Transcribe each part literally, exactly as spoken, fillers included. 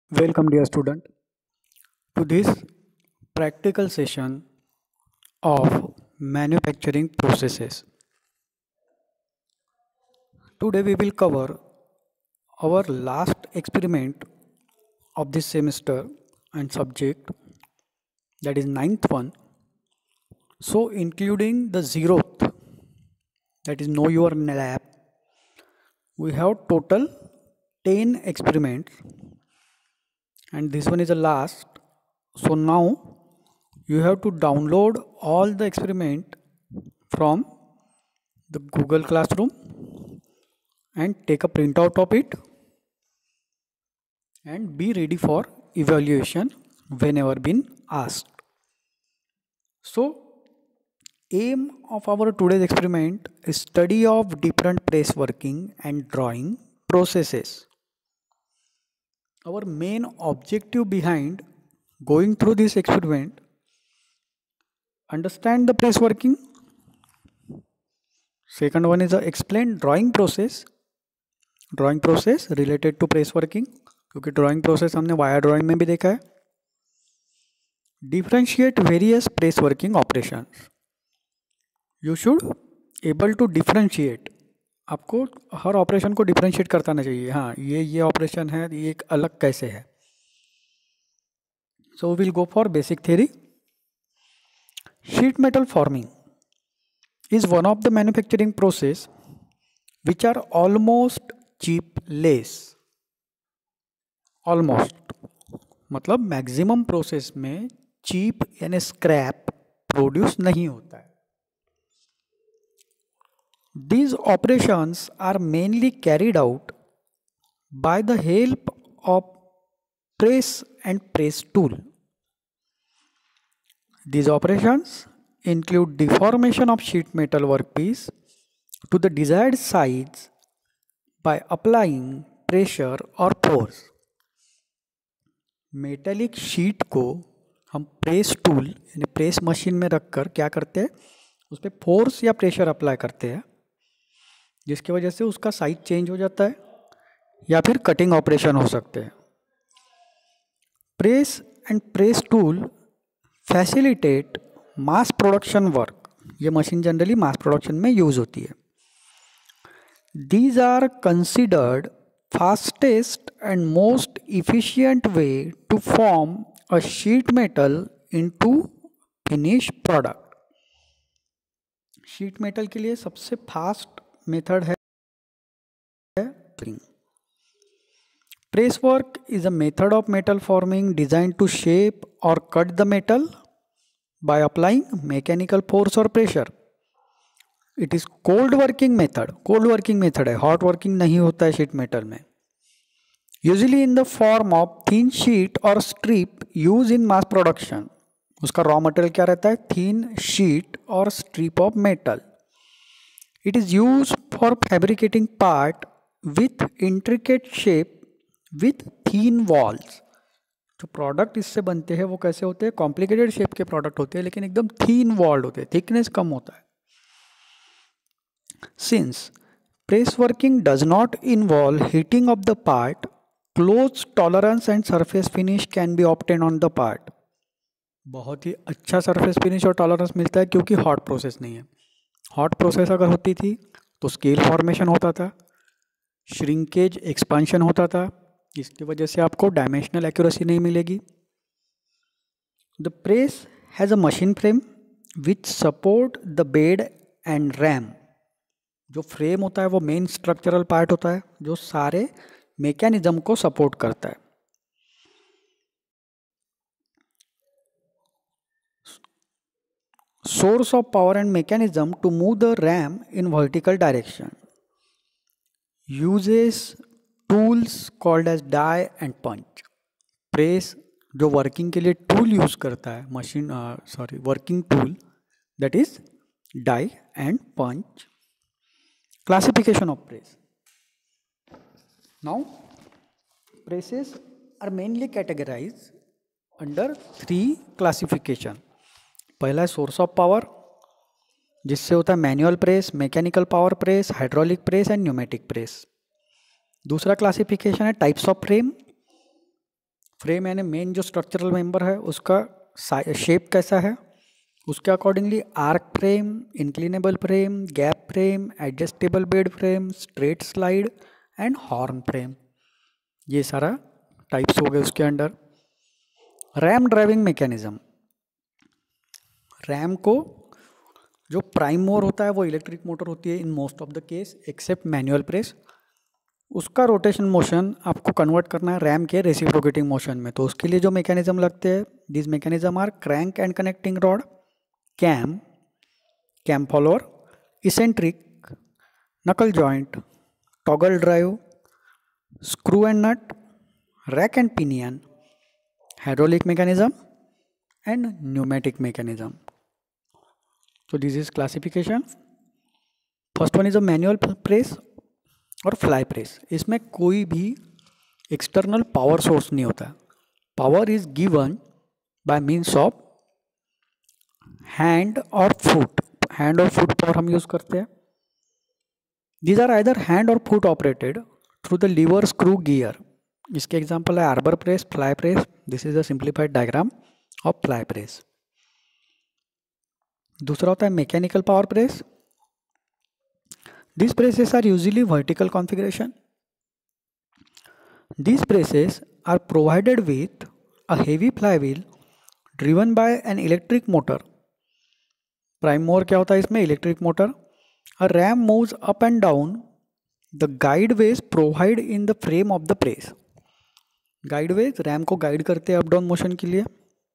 Welcome, dear student, to this practical session of manufacturing processes. Today, we will cover our last experiment of this semester and subject, that is ninth one. So, including the zeroth, that is know your lab, we have total ten experiments, and this one is the last. So now you have to download all the experiment from the Google Classroom and take a printout of it and be ready for evaluation whenever been asked. So aim of our today's experiment is study of different press working and drawing processes. Our main objective behind going through this experiment, understand the press working. Second one is the explain drawing process. Drawing process related to press working, क्योंकि drawing process हमने wire drawing में भी देखा है. Differentiate various press working operations. You should able to differentiate. आपको हर operation को differentiate करता ना चाहिए. हाँ, ये ये ऑपरेशन है, ये एक अलग कैसे है. So will go for basic theory. Sheet metal forming is one of the manufacturing process which are almost chipless. almost मतलब मैक्सिमम प्रोसेस में चीप यानी स्क्रैप प्रोड्यूस नहीं होता है. These operations are mainly carried out by the help of press and press tool. These operations include deformation of sheet metal workpiece to the desired size by applying pressure or force. Metallic sheet को हम press tool यानी press machine में रखकर क्या करते हैं, उस पर फोर्स या प्रेशर अप्लाई करते हैं, जिसकी वजह से उसका साइज चेंज हो जाता है या फिर कटिंग ऑपरेशन हो सकते हैं. Press and press tool facilitate mass production work. ये मशीन जनरली मास प्रोडक्शन में यूज होती है. These are considered fastest and most efficient way to form a sheet metal into finish product. Sheet metal के लिए सबसे फास्ट मेथड है press work. Is a method of metal forming design to shape और cut the metal by applying mechanical force or pressure. It is cold working method. cold working method है, hot working नहीं होता है sheet metal में. Usually in the form of thin sheet or strip used in mass production. उसका raw material क्या रहता है, thin sheet or strip of metal. It is used for fabricating part with intricate shape with thin walls. जो product इससे बनते हैं वो कैसे होते हैं, कॉम्प्लिकेटेड शेप के प्रोडक्ट होते हैं, लेकिन एकदम थीन वॉल्ड होते हैं, थिकनेस कम होता है. Since press working does not involve heating of the part, close tolerance and surface finish can be obtain on the part. बहुत ही अच्छा सरफेस फिनिश और टॉलरेंस मिलता है क्योंकि हॉट प्रोसेस नहीं है. हॉट प्रोसेस अगर होती थी तो स्केल फॉर्मेशन होता था, श्रिंकेज एक्सपांशन होता था, इसकी वजह से आपको डायमेंशनल एक्यूरेसी नहीं मिलेगी. The press has a machine frame which support the bed and ram. जो फ्रेम होता है वो मेन स्ट्रक्चरल पार्ट होता है जो सारे मैकेनिज्म को सपोर्ट करता है. Source of power and mechanism to move the ram in vertical direction. Uses tools called as die and punch. Press जो वर्किंग के लिए टूल यूज करता है, machine sorry working tool, that is die and punch. Classification of press. Now presses are mainly categorize under three classification. पहला है source of power, जिससे होता है manual press, mechanical power press, hydraulic press and pneumatic press. दूसरा classification है types of frame, frame यानी main जो structural member है उसका शेप कैसा है, उसके accordingly arch frame, inclinable frame, gap frame, adjustable bed frame, straight slide and horn frame, ये सारा टाइप्स हो गए उसके under. Ram driving mechanism, ram को जो प्राइम मोर होता है वो इलेक्ट्रिक मोटर होती है in most of the case except manual press, उसका रोटेशन मोशन आपको कन्वर्ट करना है रैम के रेसिप्रोकेटिंग मोशन में। तो उसके लिए जो मैकेनिज्म लगते हैं, this mechanism are crank and connecting rod, cam, cam follower, eccentric, knuckle joint, toggle drive, screw and nut, rack and pinion, hydraulic mechanism and pneumatic mechanism. So this is classification. First one is a manual press और fly press. इसमें कोई भी external power source नहीं होता. Power is given by means of hand or foot. Hand और foot power हम use करते हैं. These are either hand or foot operated through the lever, screw, gear. इसके एग्जाम्पल है arbor press, fly press. This is a simplified diagram of fly press. दूसरा होता है mechanical power press. This presses are usually vertical configuration. This presses are provided with a heavy flywheel driven by an electric motor. Prime mover क्या होता है इसमें? Electric motor. A ram moves up and down the guideways provide in the frame of the press. Guideways RAM को guide करते हैं up down motion के लिए.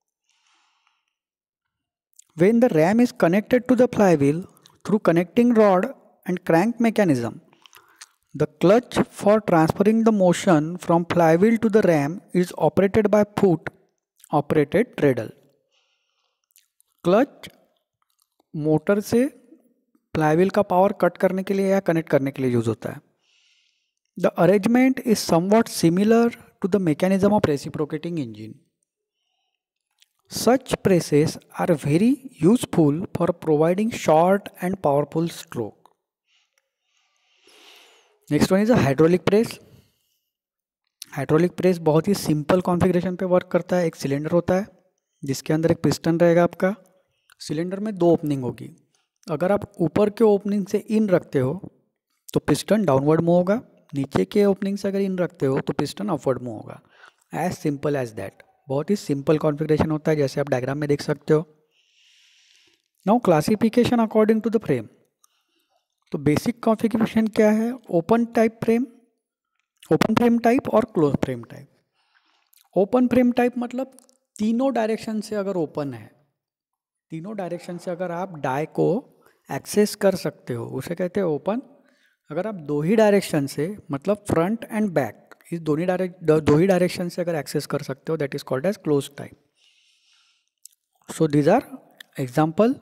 When the ram is connected to the flywheel through connecting rod and crank mechanism, the clutch for transferring the motion from flywheel to the ram is operated by foot operated treadle. Clutch motor से flywheel का power cut करने के लिए या connect करने के लिए use होता है. The arrangement is somewhat similar to the mechanism of reciprocating engine. Such presses are very useful for providing short and powerful stroke. Next one is a hydraulic press. Hydraulic press बहुत ही simple configuration पे work करता है. एक cylinder होता है जिसके अंदर एक पिस्टन रहेगा आपका. सिलेंडर में दो ओपनिंग होगी. अगर आप ऊपर के ओपनिंग से इन रखते हो तो पिस्टन डाउनवर्ड मूव होगा. नीचे के ओपनिंग से अगर इन रखते हो तो पिस्टन अपवर्ड मूव होगा. As simple as that. बहुत ही सिंपल कॉन्फ़िगरेशन होता है जैसे आप डायग्राम में देख सकते हो. Now classification according to the frame. तो बेसिक कॉन्फ़िगरेशन क्या है? Open type frame, open frame type और close frame type. Open frame type मतलब तीनों डायरेक्शन से अगर ओपन है, तीनों डायरेक्शन से अगर आप डाई को एक्सेस कर सकते हो उसे कहते हैं ओपन. अगर आप दो ही डायरेक्शन से मतलब फ्रंट एंड बैक इस दोनों डायरेक्ट दो ही डायरेक्शन से अगर एक्सेस कर सकते हो that is called as close type. So these are example.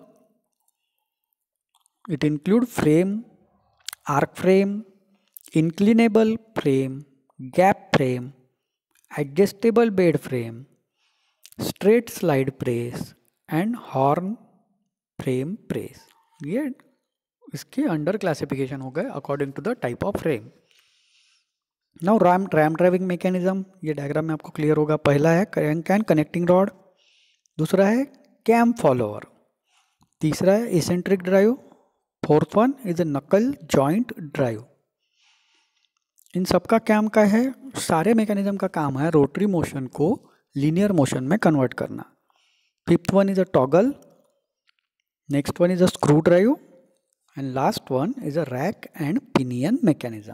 It include frame, arch frame, inclinable frame, gap frame, adjustable bed frame, straight slide press and horn frame press. ये इसके under classification हो गए according to the type of frame. Now ram ram driving mechanism. ये diagram में आपको clear होगा. पहला है क्रैंक एंड कनेक्टिंग रॉड, दूसरा है कैम फॉलोअर, तीसरा है eccentric drive, fourth one is a knuckle joint drive. इन सब का काम का है, सारे मैकेनिज्म का काम है रोटरी मोशन को लीनियर मोशन में कन्वर्ट करना. Fifth one is a toggle, next one is a screw drive and last one is a rack and pinion mechanism.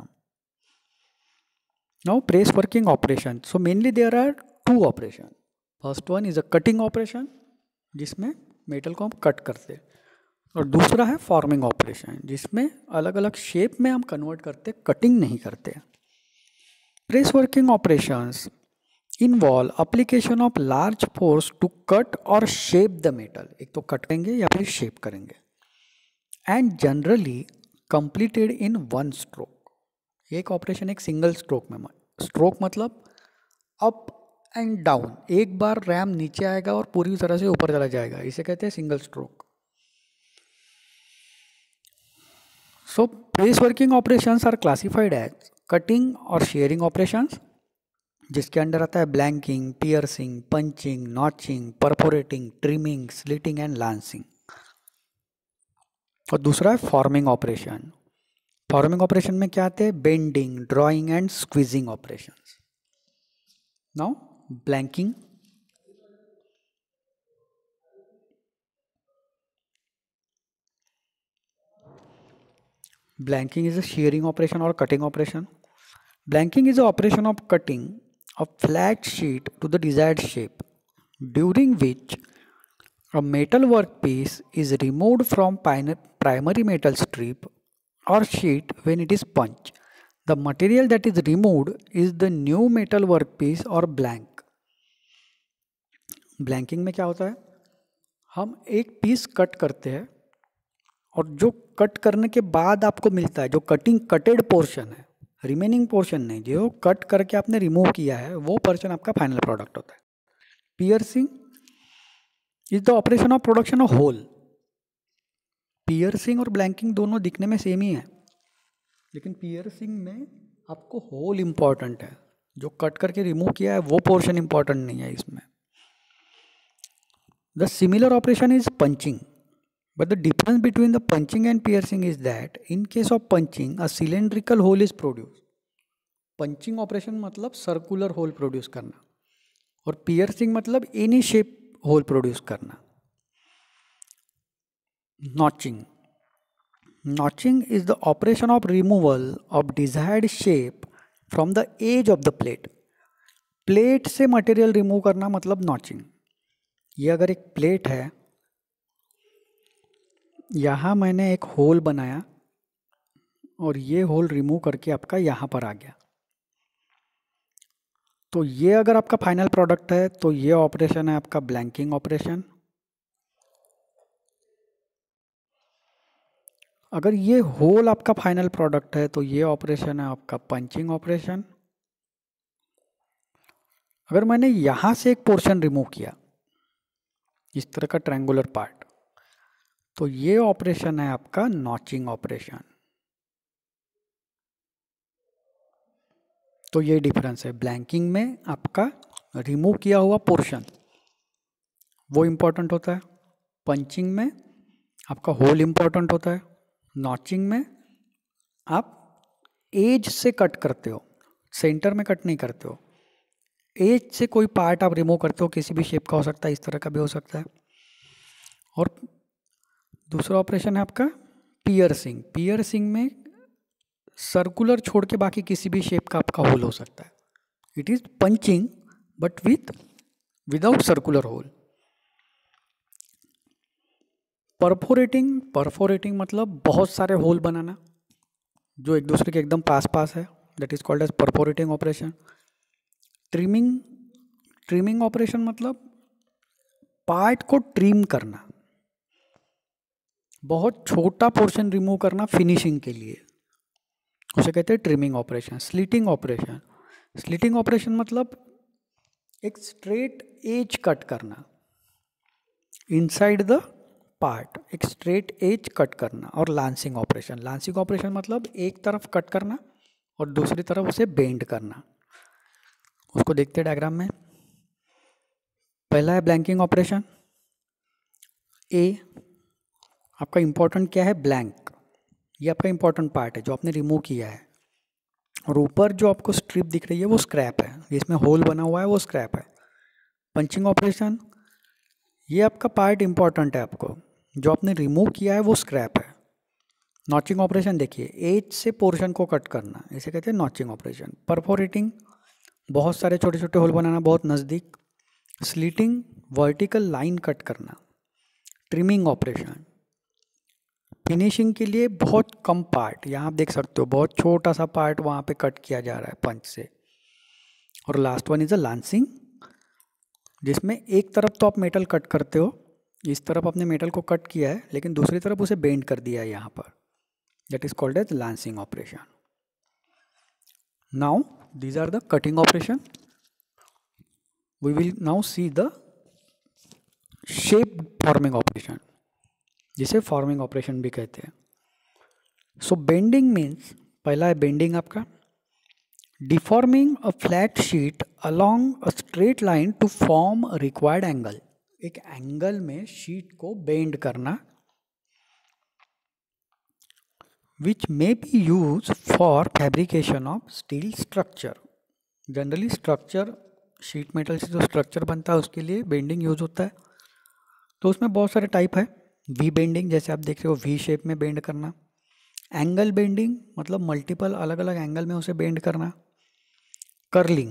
Now press working operation. So mainly there are two operation. First one is a cutting operation जिसमें metal को हम cut करते, और दूसरा है forming operation जिसमें अलग अलग शेप में हम कन्वर्ट करते, कटिंग नहीं करते. Press working operations involve application of large force to cut और शेप द मेटल. एक तो कट करेंगे या फिर शेप करेंगे. And generally completed in one stroke. एक ऑपरेशन एक सिंगल स्ट्रोक में. स्ट्रोक मतलब अप एंड डाउन. एक बार रैम नीचे आएगा और पूरी तरह से ऊपर चला जाएगा, इसे कहते हैं single stroke. So press working operations are classified as cutting or shearing operations, जिसके अंडर आता है blanking, piercing, punching, notching, perforating, trimming, slitting and lancing. और दूसरा है फॉर्मिंग ऑपरेशन। फॉर्मिंग ऑपरेशन में क्या आते हैं? Bending, drawing and squeezing operations. Now blanking, blanking is a shearing operation or cutting operation. Blanking is the operation of cutting a flat sheet to the desired shape, during which a metal workpiece is removed from primary metal strip or sheet when it is punched. The material that is removed is the new metal workpiece or blank. Blanking में क्या होता है? हम एक piece cut करते हैं और जो कट करने के बाद आपको मिलता है, जो कटिंग कटेड पोर्शन है, रिमेनिंग पोर्शन नहीं, जो कट करके आपने रिमूव किया है, वो पोर्शन आपका फाइनल प्रोडक्ट होता है। Piercing is the operation of production of hole. Piercing और ब्लैंकिंग दोनों दिखने में सेम ही है, लेकिन पियर्सिंग में आपको होल इंपॉर्टेंट है, जो कट करके रिमूव किया है वो पोर्शन इंपॉर्टेंट नहीं है इसमें। The similar operation is punching, but the difference between the punching and piercing is that in case of punching a cylindrical hole is produced. Punching operation मतलब सर्कुलर होल प्रोड्यूस करना, और piercing मतलब any shape hole produce करना। Notching, notching is the operation of removal of desired shape from the edge of the plate. Plate से material remove करना मतलब notching. ये अगर एक प्लेट है, यहाँ मैंने एक होल बनाया और ये होल रिमूव करके आपका यहाँ पर आ गया, तो ये अगर आपका फाइनल प्रोडक्ट है तो ये ऑपरेशन है आपका ब्लैंकिंग ऑपरेशन। अगर ये होल आपका फाइनल प्रोडक्ट है तो ये ऑपरेशन है आपका पंचिंग ऑपरेशन। अगर मैंने यहाँ से एक पोर्शन रिमूव किया, इस तरह का ट्रायंगुलर पार्ट, तो ये ऑपरेशन है आपका नॉचिंग ऑपरेशन। तो ये डिफरेंस है। ब्लैंकिंग में आपका रिमूव किया हुआ पोर्शन वो इम्पोर्टेंट होता है, पंचिंग में आपका होल इम्पोर्टेंट होता है, नॉचिंग में आप एज से कट करते हो, सेंटर में कट नहीं करते हो। एज से कोई पार्ट आप रिमूव करते हो, किसी भी शेप का हो सकता है, इस तरह का भी हो सकता है। और दूसरा ऑपरेशन है आपका पियर्सिंग। पियर्सिंग में सर्कुलर छोड़ के बाकी किसी भी शेप का आपका होल हो सकता है। It is punching but with without circular hole. Perforating, perforating मतलब बहुत सारे होल बनाना जो एक दूसरे के एकदम पास पास है, that is called as perforating operation. Trimming, trimming operation मतलब पार्ट को ट्रिम करना, बहुत छोटा पोर्शन रिमूव करना फिनिशिंग के लिए, उसे कहते हैं trimming operation. Slitting operation, slitting operation मतलब एक स्ट्रेट एज कट करना, इनसाइड द पार्ट एक स्ट्रेट एज कट करना। और लांसिंग ऑपरेशन, लांसिंग ऑपरेशन मतलब एक तरफ कट करना और दूसरी तरफ उसे बेंड करना। उसको देखते हैं डायग्राम में। पहला है ब्लैंकिंग ऑपरेशन। ए आपका इंपॉर्टेंट क्या है? ब्लैंक, ये आपका इंपॉर्टेंट पार्ट है जो आपने रिमूव किया है, और ऊपर जो आपको स्ट्रिप दिख रही है वो स्क्रैप है, जिसमें होल बना हुआ है वो स्क्रैप है। पंचिंग ऑपरेशन, ये आपका पार्ट इंपॉर्टेंट है, आपको जो आपने रिमूव किया है वो स्क्रैप है। नॉचिंग ऑपरेशन देखिए, एज से पोर्शन को कट करना, इसे कहते हैं नॉचिंग ऑपरेशन। परफोरेटिंग, बहुत सारे छोटे छोटे होल बनाना बहुत नज़दीक। स्लिटिंग, वर्टिकल लाइन कट करना। ट्रिमिंग ऑपरेशन, फिनिशिंग के लिए बहुत कम पार्ट, यहाँ आप देख सकते हो बहुत छोटा सा पार्ट वहाँ पे कट किया जा रहा है पंच से। और last one is a lancing, जिसमें एक तरफ तो आप मेटल कट करते हो, इस तरफ आपने मेटल को कट किया है लेकिन दूसरी तरफ उसे बेंड कर दिया है यहाँ पर, that is called as lancing operation. Now these are the cutting operation. We will now see the shape forming operation, जिसे फॉर्मिंग ऑपरेशन भी कहते हैं। सो बेंडिंग मीन्स, पहला है बेंडिंग आपका, deforming a flat sheet along a straight line to form a required angle. एक angle में sheet को बेंड करना, which may be used for fabrication of steel structure. Generally structure, sheet metal से जो structure बनता है उसके लिए बेंडिंग यूज होता है। तो उसमें बहुत सारे टाइप है। वी बेंडिंग, जैसे आप देख रहे हो वी शेप में बेंड करना। एंगल बेंडिंग मतलब मल्टीपल अलग अलग एंगल में उसे बेंड करना। कर्लिंग,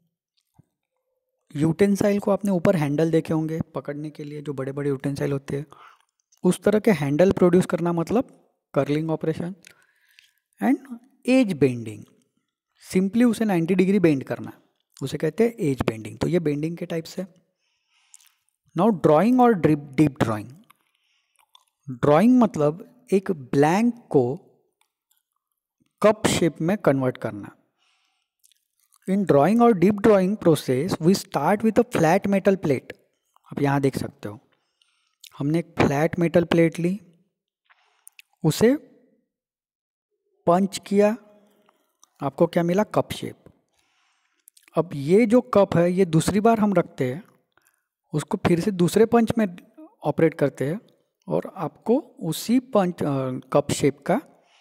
यूटेंसाइल को आपने ऊपर हैंडल देखे होंगे पकड़ने के लिए, जो बड़े बड़े यूटेंसाइल होते हैं, उस तरह के हैंडल प्रोड्यूस करना मतलब curling operation. And edge bending, simply उसे नाइन्टी डिग्री बेंड करना, उसे कहते हैं एज बेंडिंग। तो ये बेंडिंग के टाइप्स है। नाउ ड्राइंग और डीप ड्राइंग। ड्राइंग मतलब एक ब्लैंक को कप शेप में कन्वर्ट करना। इन ड्राइंग और deep drawing process we start with a flat metal plate. आप यहाँ देख सकते हो, हमने एक फ्लैट मेटल प्लेट ली, उसे पंच किया, आपको क्या मिला? Cup shape. अब ये जो कप है ये दूसरी बार हम रखते हैं, उसको फिर से दूसरे पंच में ऑपरेट करते हैं और आपको उसी पंच कप शेप का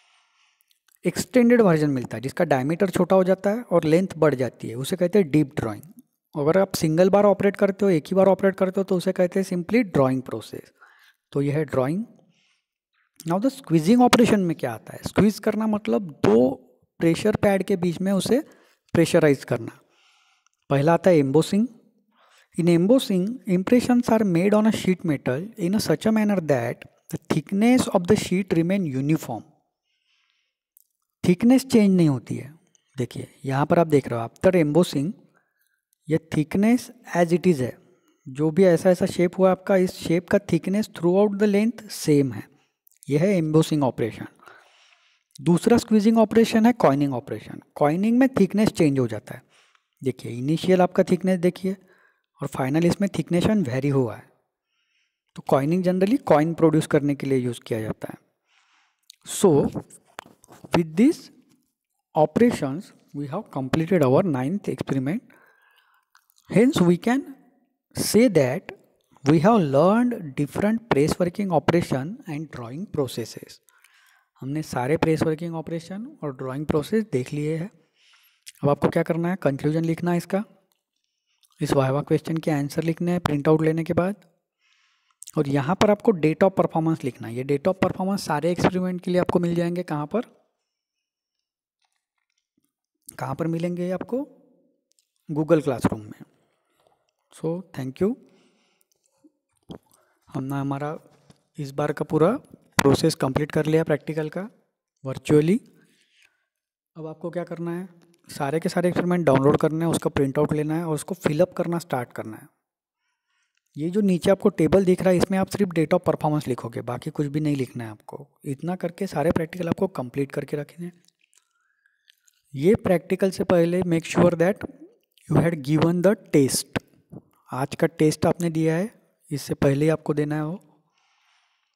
एक्सटेंडेड वर्जन मिलता है, जिसका डायमीटर छोटा हो जाता है और लेंथ बढ़ जाती है। उसे कहते हैं डीप ड्राइंग। अगर आप सिंगल बार ऑपरेट करते हो, एक ही बार ऑपरेट करते हो, तो उसे कहते हैं सिंपली ड्राइंग प्रोसेस। तो यह है drawing. Now the squeezing operation में क्या आता है? स्क्वीज करना मतलब दो प्रेशर पैड के बीच में उसे प्रेशराइज करना। पहला आता है embossing. In embossing, impressions are made on a sheet metal in a such a manner that the thickness of the sheet remain uniform. Thickness change नहीं होती है। देखिए यहाँ पर आप देख रहे हो, आफ्टर एम्बोसिंग ये थिकनेस एज इट इज़ है। जो भी ऐसा ऐसा शेप हुआ आपका, इस शेप का thickness throughout the length same है। यह है एम्बोसिंग ऑपरेशन। दूसरा स्क्वीजिंग ऑपरेशन है कॉइनिंग ऑपरेशन। कॉइनिंग में थिकनेस चेंज हो जाता है। देखिए इनिशियल आपका थिकनेस देखिए और फाइनल इसमें थिकनेशन वेरी हुआ है। तो कॉइनिंग जनरली कॉइन प्रोड्यूस करने के लिए यूज़ किया जाता है। So with this operations we have completed our ninth experiment. Hence we can say that we have learned different press working operation and drawing processes. हमने सारे प्रेस वर्किंग ऑपरेशन और drawing process देख लिए हैं। अब आपको क्या करना है? कंक्लूजन लिखना है इसका। इस वाइवा क्वेश्चन के आंसर लिखने हैं प्रिंट आउट लेने के बाद, और यहाँ पर आपको डेट ऑफ परफॉर्मेंस लिखना है। ये डेट ऑफ परफॉर्मेंस सारे एक्सपेरिमेंट के लिए आपको मिल जाएंगे। कहाँ पर कहाँ पर मिलेंगे ये आपको? गूगल क्लासरूम में। So thank you. हमने हमारा इस बार का पूरा प्रोसेस कंप्लीट कर लिया प्रैक्टिकल का वर्चुअली। अब आपको क्या करना है? सारे के सारे एक्सपेरिमेंट डाउनलोड करना है, उसका प्रिंट आउट लेना है और उसको फिलअप करना स्टार्ट करना है। ये जो नीचे आपको टेबल दिख रहा है, इसमें आप सिर्फ डेट ऑफ परफॉर्मेंस लिखोगे, बाकी कुछ भी नहीं लिखना है आपको। इतना करके सारे प्रैक्टिकल आपको कंप्लीट करके रखने हैं। ये प्रैक्टिकल से पहले make sure that you had given the test. आज का टेस्ट आपने दिया है, इससे पहले ही आपको देना है वो।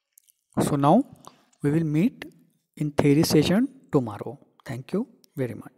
So now we will meet in theory session tomorrow. Thank you very much.